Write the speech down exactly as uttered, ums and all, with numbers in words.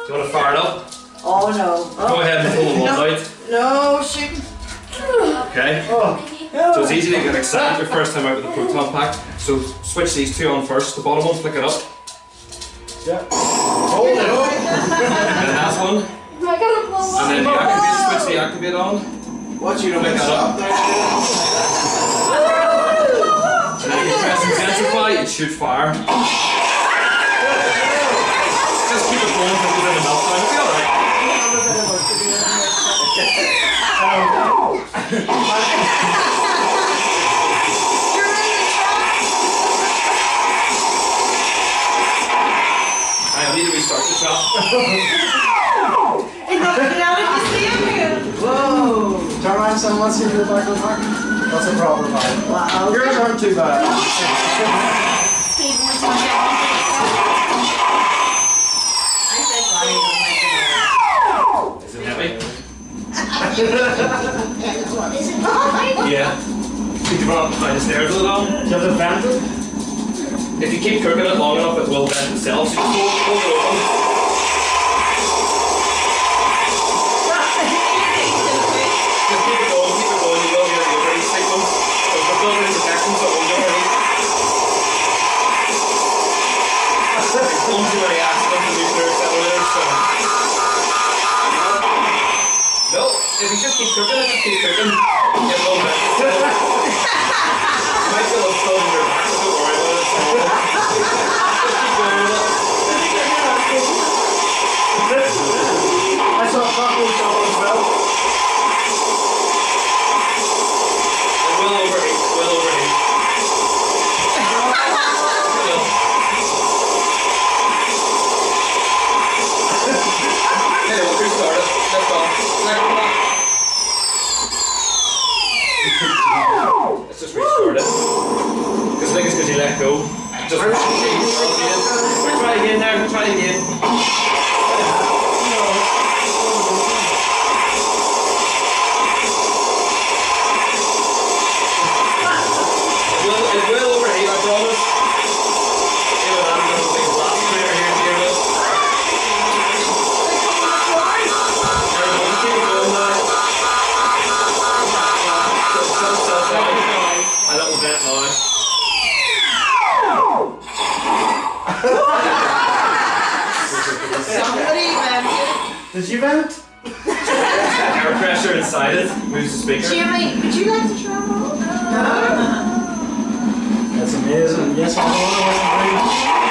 you want to fire it up? Oh no. Oh. Go ahead and pull the wand no. out. No, shoot. Okay. Oh. So it's easy to get excited your first time out with the proton pack. So switch these two on first. The bottom one, flick it up. Yeah. Hold it up. And the last one. I gotta blow up. And then the activate, switch the activate on. Watch you don't make that up. And then you press intensify, it shoots fire. Just keep it going until you're in the meltdown. It'll be alright. I need to restart the shot. Whoa. Turn around, son. Let's see if you're back on back. That's a proper vibe. Wow. Yours aren't too bad. Is it heavy? Is it not? Yeah. Did you run behind the stairs a little? Do you have the vented? If you keep cooking it long enough, it will vent itself. So just hold, hold it open. Just keep it going, keep it going. You will get a pretty sequence. So we're building in protection, so it won't get ready. One too many accidents in nuclear accelerators, so. No, if you just keep cooking it, just keep cooking. It will vent itself. You might feel a thud in your back, so don't worry about it. Just keep going with it. I saw a couple of trouble as well. It will overheat, it will overheat. Still. Hey, we'll restart it. Let's go. Let's just restart it. Because I think it's because you let go. Just we'll try again there, we'll try again. It will, it will overheat, I promise. Even I'm going to big blast clear here to give it. There we go, just keep it going now. So it's so self down. My little vent now. Somebody vented. Did you vent? Air pressure inside it moves the speaker. Jimmy, would you like to travel? No. That's amazing. Yes, I know.